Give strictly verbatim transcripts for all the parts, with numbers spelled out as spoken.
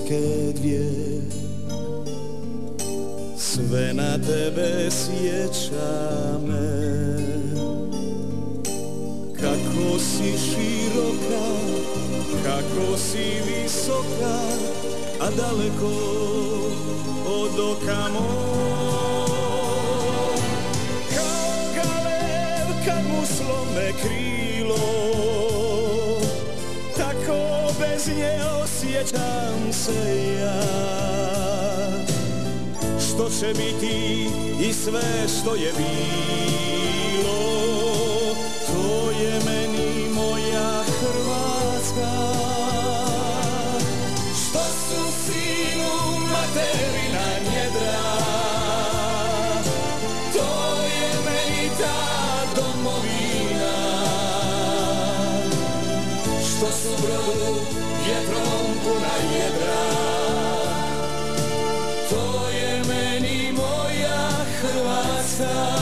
ruke dvije, sve na tebe sjeća me. Kako si široka, kako si visoka, a daleko od oka mog. Kao galev kad mu slome krilo, tako bez nje osjećam se ja. Što će biti i sve što je bilo, to je meni moja Hrvatska. Što su sinu materina njedra, to je meni ta domovina. Što su brodu vjetrom puna jedra, to je meni moja Hrvatska.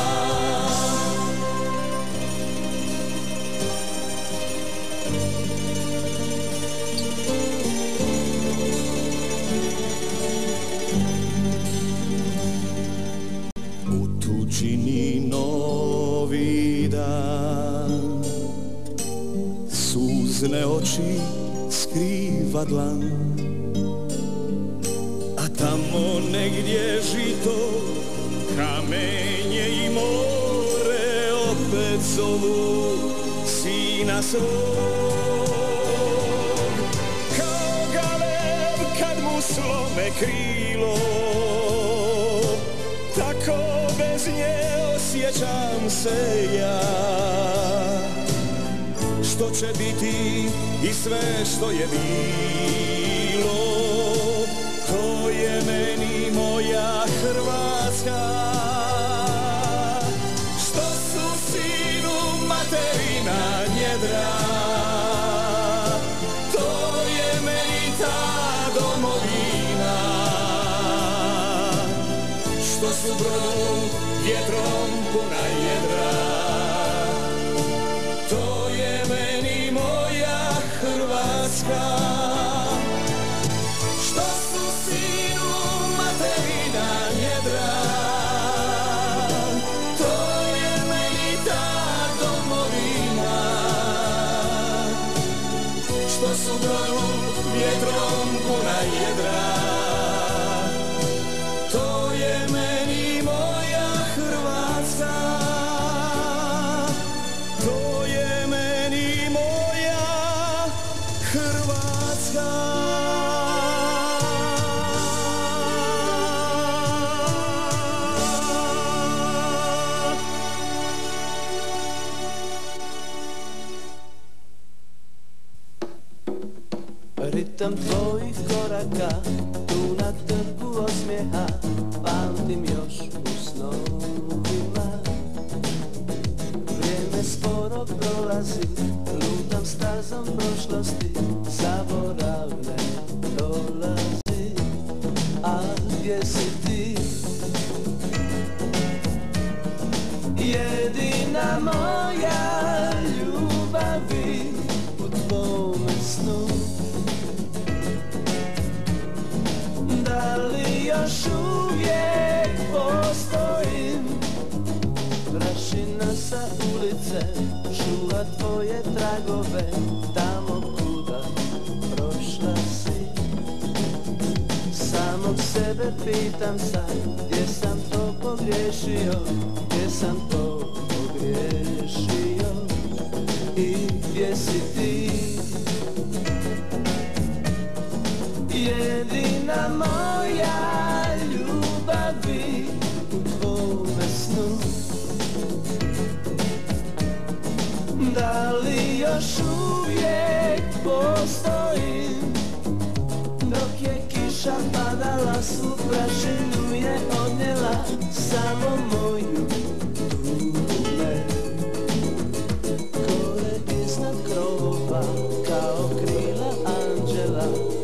U tuđini novi dan, suzne oči skriva dlan, a tamo negdje žito, kamenje i more opet zovu sina svog. Kao galev kad mu slome krilo, tako bez nje osjećam se ja. Što će biti i sve što je bilo, to je meni moja Hrvatska. Što su sinu materina njedra, to je meni ta domovina. Što su brodu vjetrom puna jedra, to je meni moja Hrvatska. Što su sinu materina njedra, to je meni ta domovina. Što su brodu vjetrom puna jedra, to je meni moja Hrvatska. To je meni moja Hrvatska. Ritam tvojih koraka, tu na trgu osmijeha, pamtim još u snovima. Vrijeme sporo prolazi, lutam stazom prošlosti, zaborav ne dolazi. A gdje si ti? Jedina moja ljubavi u tvome snu. Da li još uvijek postojim? Prašina sa ulice čuva tvoje tragove, tamo kuda prošla si. Samog sebe pitam sad, gdje sam to pogriješio, gdje sam to pogriješio i gdje si ti? Jedina moja ljubavi u tvome snu. Da li još uvijek postojim? Dok je kiša padala, svu prašinu je odnijela, samo moju tume. Gore iznad krovova, kao krila anđela,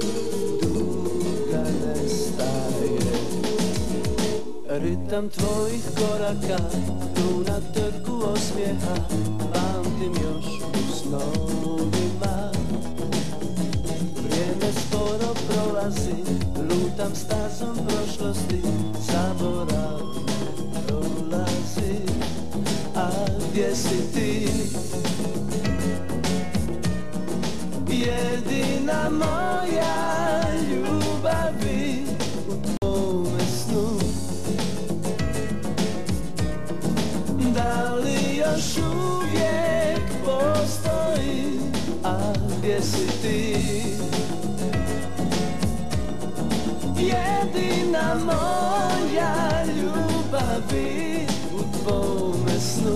duga nestaje. Ritam tvojih koraka, tu na trgu osmijeha, pamtim još u snovima. Vrijeme sporo prolazi, prolazim, lutam stazom prošlosti, zaboravne prolazim. A gdje si ti? Jedina moja ljubavi u tvome snu. Da li još uvijek postoji? A gdje si ti? Jedina moja ljubavi u tvome snu.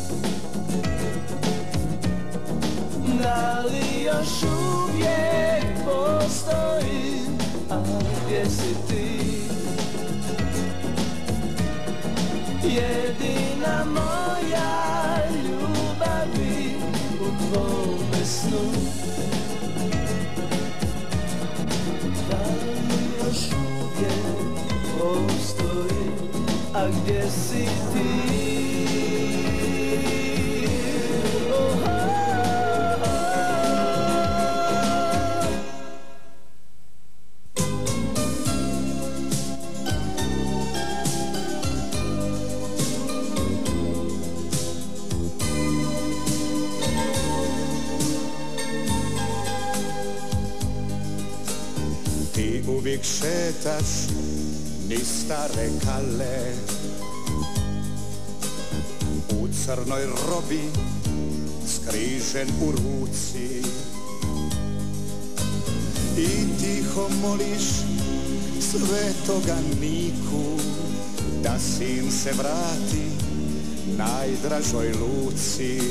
Da li još uvijek postoji? A gdje si ti? Jedina moja ljubavi u tvome snu. Da li još uvijek postoji? A gdje si ti? Uvijek šetaš niz stare kale, u crnoj robi skrižen u ruci, i tiho moliš svetoga Niku da sin se vrati najdražoj luci.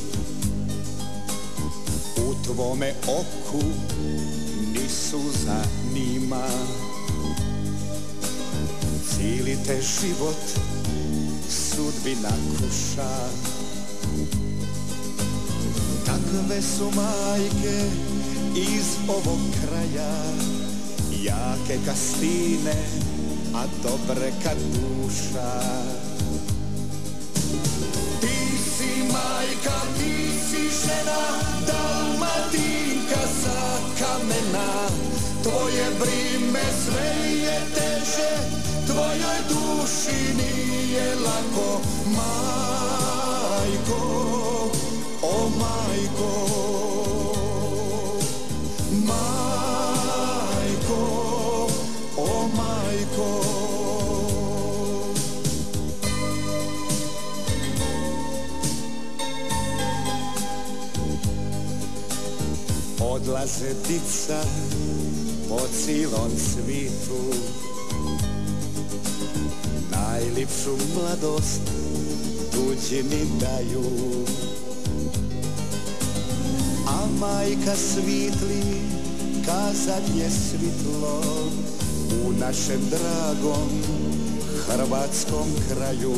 U tvome oku ni suza nima, cijeli te život sudbina kuša. Takve su majke iz ovog kraja, jake ka stine, a dobre ka duša. Ti si majka, ti si žena, Dalmatinka sa kamena. Tvoje brime sve je teže, tvojoj duši nije lako, majko, o majko, majko, o majko. Odlaze dica po cijelom svitu, najljepšu mladost tuđini daju. A majka svitli ka zadnje svitlo u našem dragom hrvatskom kraju.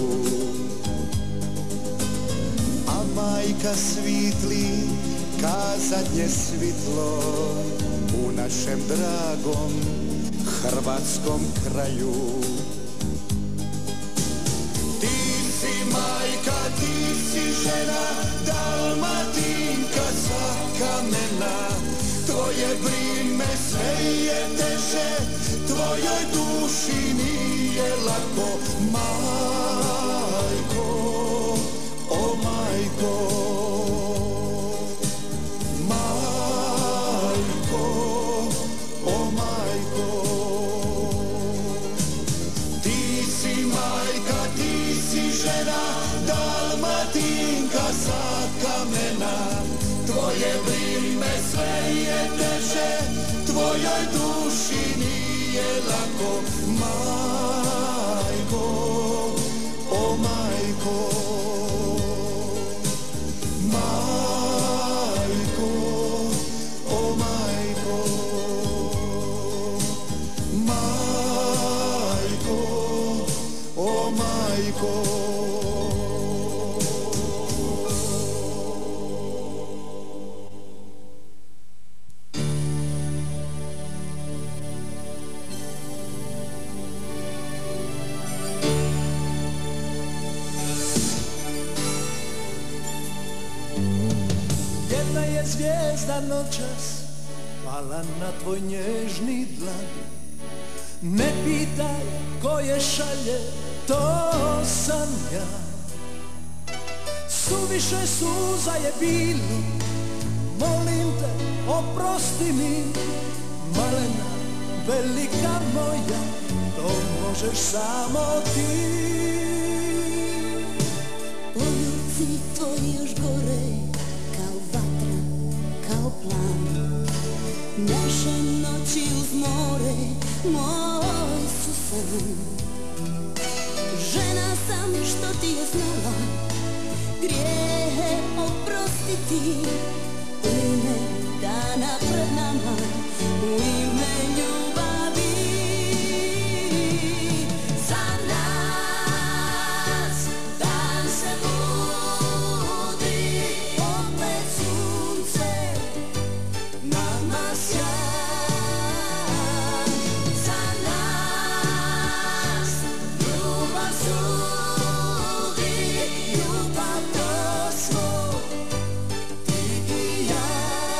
A majka svitli ka zadnje svitlo u našem dragom hrvatskom kraju. Ti si majka, ti si žena, Dalmatinka sa kamena. Tvoje brime sve je teže, tvojoj duši nije lako, majko, o majko. Dalmatinka sa kamena, tvoje brime sve je teže, tvojoj duši nije lako, majko, o majko, majko, o majko, majko, o majko. Zvijezda noćas pala na tvoj nježni dlan. Ne pitaj ko je šalje, to sam ja. Suviše suza je bilo, molim te, oprosti mi. Malena, velika moja, to možeš samo ti. Poljuci tvoji još gore, kao vatra, kao plan. Naše noći uz more, moj su san. Žena sam što ti je znala, grijehe oprostiti. U ime dana pred nama, u ime ljubavi. Za nas dan se budi, opet sunce nama sja. Za nas ljubav sudi, ljubav to smo ti i ja.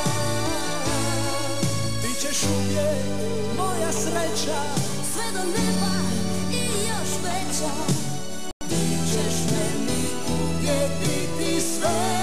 Ti ćeš uvijek moja sreća, Sve do neba i još veća. ti ćeš meni uvijek biti sve.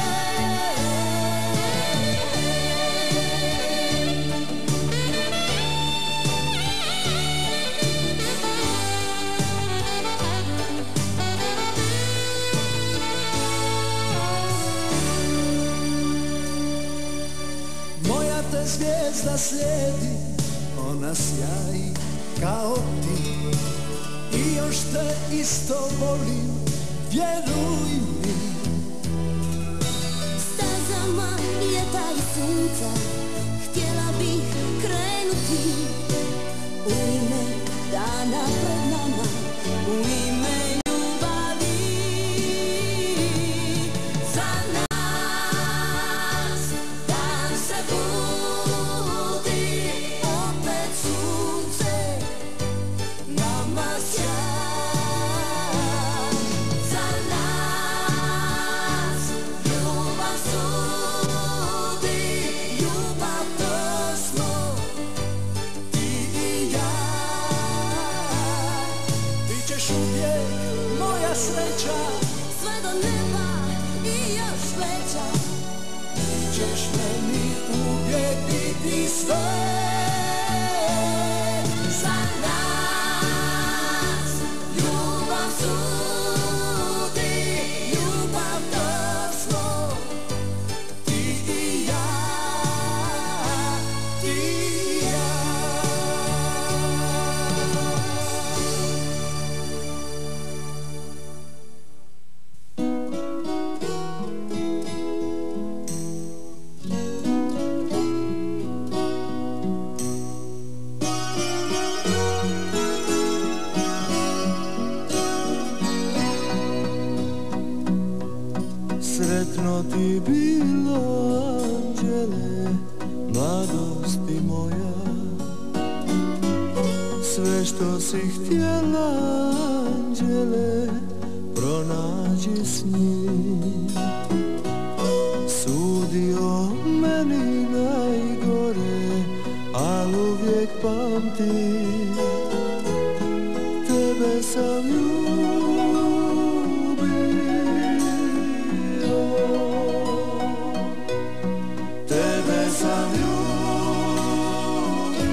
Moja te zvijezda slijedi, ona sjaji kao ti. I još te isto volim, vjeruj mi. Stazama ljeta i sunca htjela bih krenuti. U ime dana pred nama, u ime ljubavi. Za nas dan se budi, opet sunce nama sja. Za nas ljubav sudi, ljubav to smo ti i ja. Ti ćeš uvijek moja sreća, Sve do neba i još veća. ti ćeš meni uvijek biti sve. Za nas ljubav sudi, ljubav to smo Ti i ja, ti i ja. Sretno ti bilo, anđele, mladosti moja. Sve što si htjela, anđele, pronađi s njim. Sudio meni najgore, al uvijek pamtim, tebe sam ljubio. Tebe sam ljubio.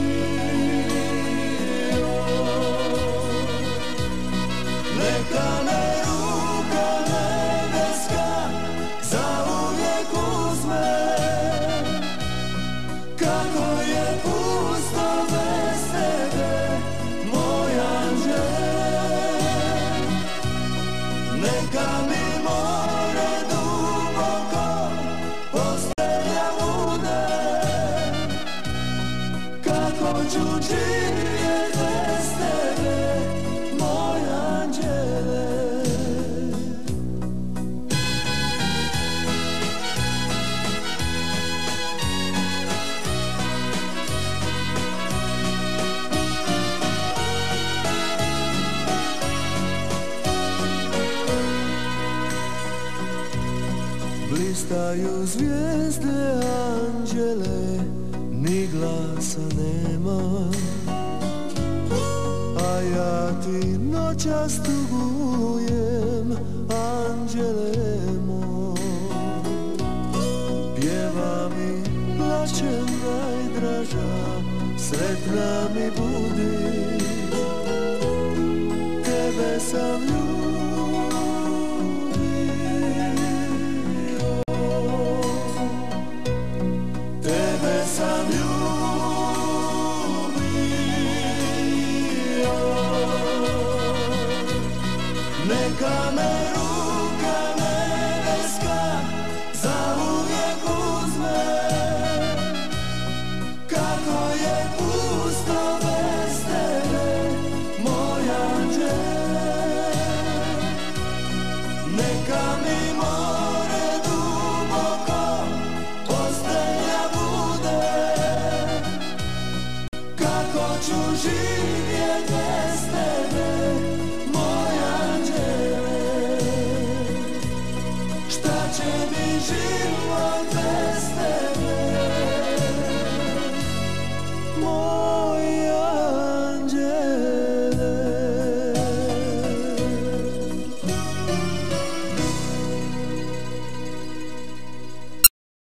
Neka me ruka nebeska zauvijek uzme. Kako je pusto bez tebe, moj anđel. Neka mi more duboko postelja bude. Kako ću živjet bez tebe, moj anđele. Blistaju zvijezde, anđele, ni glasa nema, a ja ti noćas tugujem, anđele moj. Pjevam i plačem najdraža, sretna mi budi, tebe sam ljubio. Tebe sam ljubio. Neka me ruka nebeska zauvijek uzme, kako je pusto bez tebe, moj anđele. Neka mi more duboko postelja bude, kako ću živjeti